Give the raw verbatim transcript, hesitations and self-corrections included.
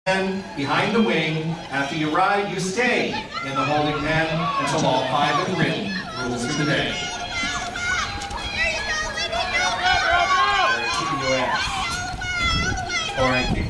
Behind the wing, after you ride, you stay in the holding pen until all five have ridden. Rules for the day. Kicking your ass. All right,